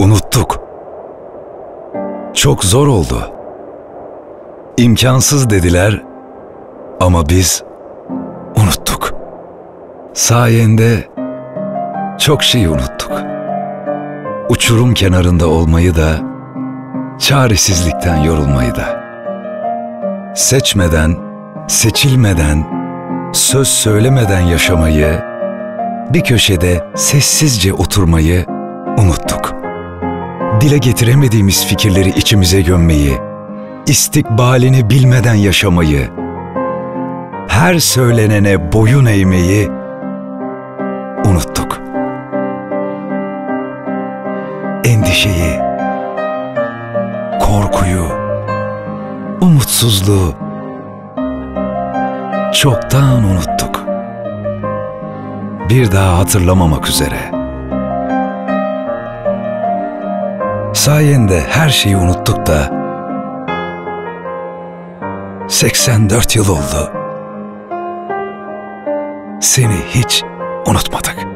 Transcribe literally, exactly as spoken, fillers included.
Unuttuk. Çok zor oldu. İmkansız dediler ama biz unuttuk. Sayende çok şey unuttuk. Uçurum kenarında olmayı da, çaresizlikten yorulmayı da. Seçmeden, seçilmeden, söz söylemeden yaşamayı, bir köşede sessizce oturmayı unuttuk. Dile getiremediğimiz fikirleri içimize gömmeyi, istikbalini bilmeden yaşamayı, her söylenene boyun eğmeyi unuttuk. Endişeyi, korkuyu, umutsuzluğu çoktan unuttuk. Bir daha hatırlamamak üzere. Sayende her şeyi unuttuk da seksen dört yıl oldu. Seni hiç unutmadık.